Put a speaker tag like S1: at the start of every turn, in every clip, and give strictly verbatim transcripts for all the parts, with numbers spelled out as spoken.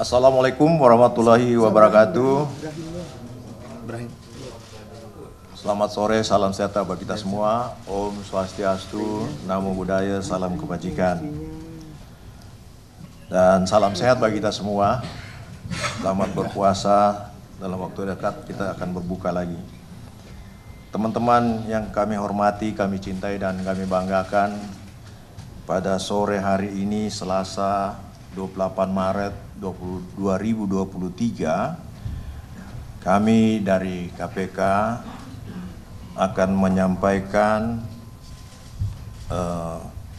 S1: Assalamualaikum warahmatullahi wabarakatuh. Selamat sore, salam sejahtera bagi kita semua. Om Swastiastu, Namo Buddhaya, salam kebajikan. Dan salam sehat bagi kita semua. Selamat berpuasa, dalam waktu dekat kita akan berbuka lagi. Teman-teman yang kami hormati, kami cintai dan kami banggakan, pada sore hari ini Selasa dua puluh delapan Maret dua ribu dua puluh tiga, kami dari K P K akan menyampaikan uh,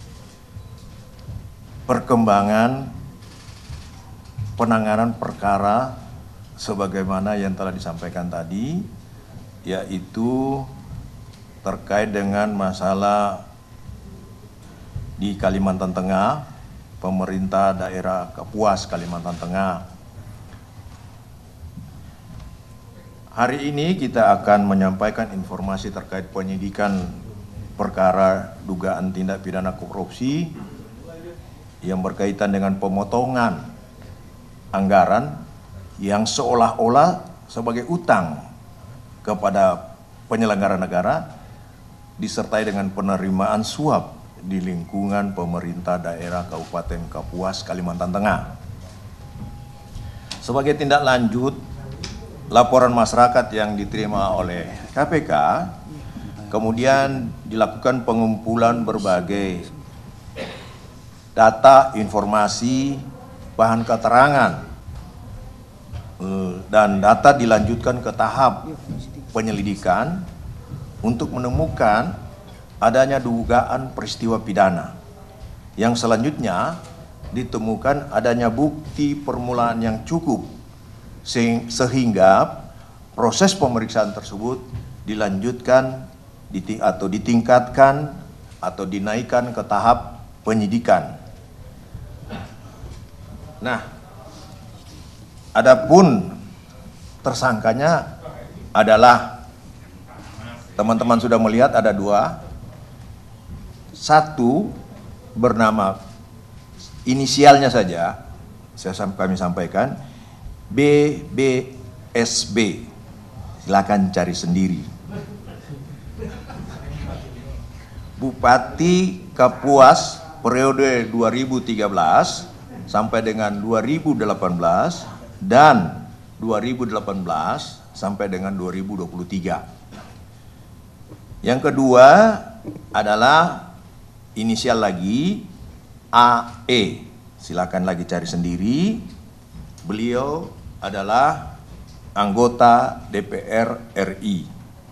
S1: perkembangan penanganan perkara sebagaimana yang telah disampaikan tadi, yaitu terkait dengan masalah di Kalimantan Tengah, pemerintah daerah Kapuas Kalimantan Tengah. Hari ini kita akan menyampaikan informasi terkait penyidikan perkara dugaan tindak pidana korupsi yang berkaitan dengan pemotongan anggaran yang seolah-olah sebagai utang kepada penyelenggara negara disertai dengan penerimaan suap di lingkungan pemerintah daerah Kabupaten Kapuas Kalimantan Tengah. Sebagai tindak lanjut laporan masyarakat yang diterima oleh K P K, kemudian dilakukan pengumpulan berbagai data, informasi, bahan keterangan, dan data dilanjutkan ke tahap penyelidikan untuk menemukan adanya dugaan peristiwa pidana. Yang selanjutnya ditemukan adanya bukti permulaan yang cukup sehingga proses pemeriksaan tersebut dilanjutkan atau ditingkatkan atau dinaikkan ke tahap penyidikan. Nah, adapun tersangkanya adalah, teman-teman sudah melihat ada dua. Satu bernama inisialnya saja, saya kami sampaikan B B S B. Silakan cari sendiri. Bupati Kapuas periode dua ribu tiga belas sampai dengan dua ribu delapan belas dan dua ribu delapan belas sampai dengan dua ribu dua puluh tiga. Yang kedua adalah inisial lagi A E. Silakan lagi cari sendiri. Beliau adalah anggota D P R R I.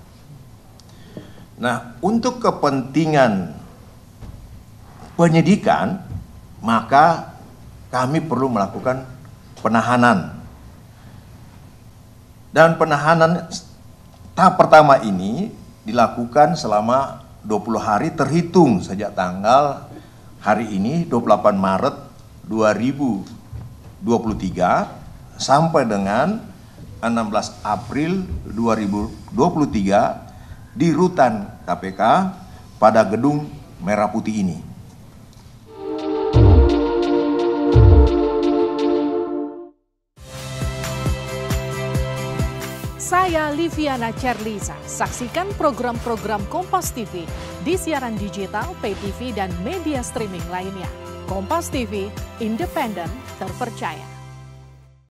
S1: Nah, untuk kepentingan penyidikan, maka kami perlu melakukan penahanan. Dan penahanan tahap pertama ini dilakukan selama dua puluh hari terhitung sejak tanggal hari ini dua puluh delapan Maret dua ribu dua puluh tiga sampai dengan enam belas April dua ribu dua puluh tiga di rutan K P K pada gedung Merah Putih ini.
S2: Saya Liviana Cerlisa. Saksikan program-program Kompas T V di siaran digital, pay T V, dan media streaming lainnya. Kompas T V, independen, terpercaya.